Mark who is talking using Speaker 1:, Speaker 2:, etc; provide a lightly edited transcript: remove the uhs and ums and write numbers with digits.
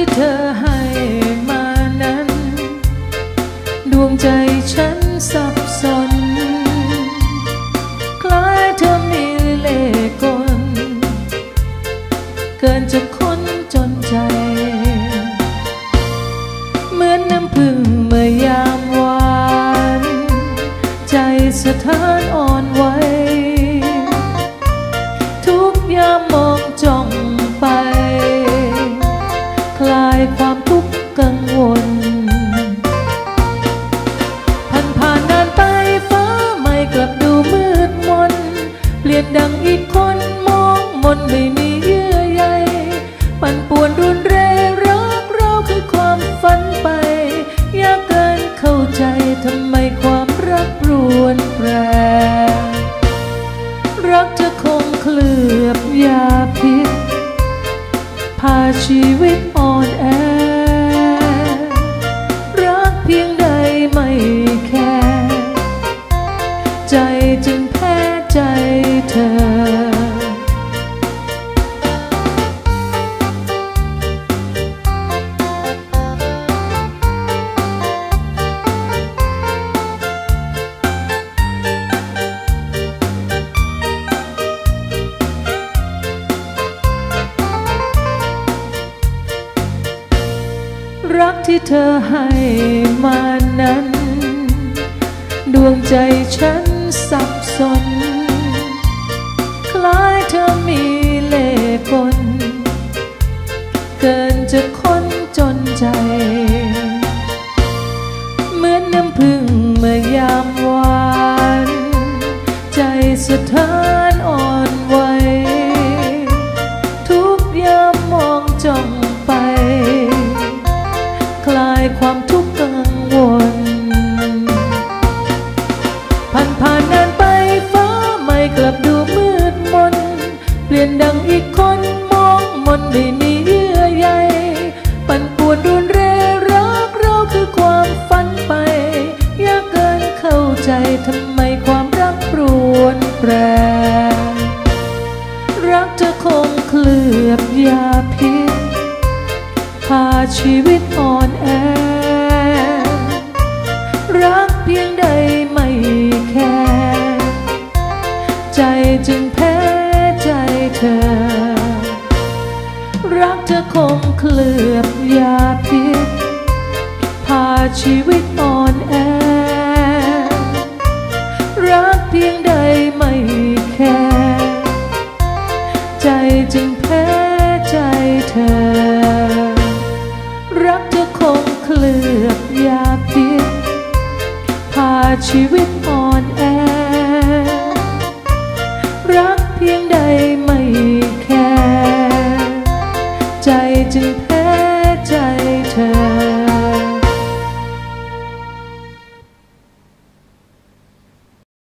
Speaker 1: ที่เธอให้มานั้นดวงใจฉันสับสนคล้ายเธอมีเล่ห์กลเกินจะค้นจนใจเหมือนน้ำพึ่งเมื่อยามวานใจสะท้านอ่อนไหวทุกยามมองจ้องไปคลายความทุกข์กังวลผ่านนานไปฟ้าไม่กลับดูมืดมนเปลี่ยนดังอีกคนมองมนไม่มีเยื่อใยปั่นป่วนรุนแรงรักเราคือความฝันไปยากเกินเข้าใจทำไมความรักรวนแปรรักเธอคงเคลือบยาพิษพาชีวิตอ่อนแอรักเพียงใดไม่แค่ใจจึงแพ้ใจเธอรักที่เธอให้มานั้นดวงใจฉันสับสนคล้ายเธอมีเล่ห์กลเกินจะค้นจนใจเหมือนน้ำพึ่งเมื่อยามวานใจสะท้านอ่อนไหวทุกยามมองจ้องไปคลายความทุกข์กังวลผ่านนานไปฟ้าไม่กลับดูมืดมนเปลี่ยนดังอีกคนมองมนไม่มีเยื่อใยปั่นป่วนรุนแรงรักเราคือความฝันไปยากเกินเข้าใจทำไมความรักรวนแปรรักเธอคงเคลือบยาพิษพาชีวิตอ่อนแอรักเพียงใดไม่แค่ใจจึงแพ้ใจเธอรักเธอคงเคลือบยาพิษพาชีวิตอ่อนแอรักเพียงใดไม่แค่ใจจึงแพ้ใจเธอรักเธอคงเคลือบยาพิษพาชีวิตอ่อนแอรักเพียงใดไม่แค่ใจจึงแพ้